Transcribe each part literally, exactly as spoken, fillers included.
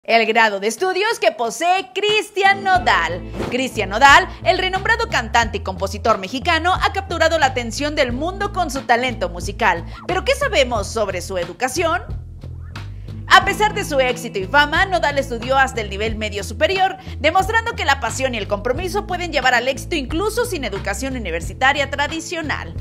El grado de estudios que posee Cristian Nodal. Cristian Nodal, el renombrado cantante y compositor mexicano, ha capturado la atención del mundo con su talento musical. ¿Pero qué sabemos sobre su educación? A pesar de su éxito y fama, Nodal estudió hasta el nivel medio superior, demostrando que la pasión y el compromiso pueden llevar al éxito incluso sin educación universitaria tradicional.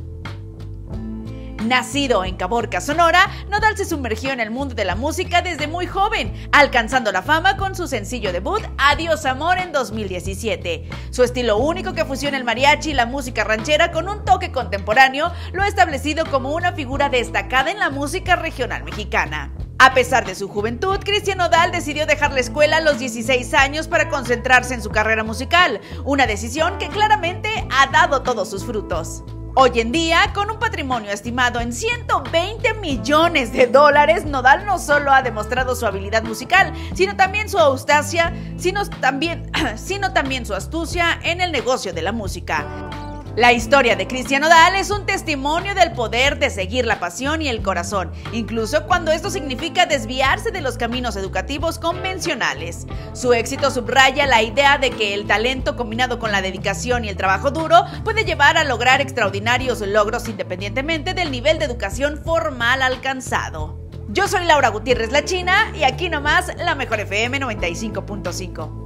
Nacido en Caborca, Sonora, Nodal se sumergió en el mundo de la música desde muy joven, alcanzando la fama con su sencillo debut Adiós Amor en dos mil diecisiete. Su estilo único, que fusiona el mariachi y la música ranchera con un toque contemporáneo, lo ha establecido como una figura destacada en la música regional mexicana. A pesar de su juventud, Cristian Nodal decidió dejar la escuela a los dieciséis años para concentrarse en su carrera musical, una decisión que claramente ha dado todos sus frutos. Hoy en día, con un patrimonio estimado en ciento veinte millones de dólares, Nodal no solo ha demostrado su habilidad musical, sino también su audacia, sino también, sino también su astucia en el negocio de la música. La historia de Cristian Nodal es un testimonio del poder de seguir la pasión y el corazón, incluso cuando esto significa desviarse de los caminos educativos convencionales. Su éxito subraya la idea de que el talento combinado con la dedicación y el trabajo duro puede llevar a lograr extraordinarios logros independientemente del nivel de educación formal alcanzado. Yo soy Laura Gutiérrez La China y aquí nomás la Mejor F M noventa y cinco punto cinco.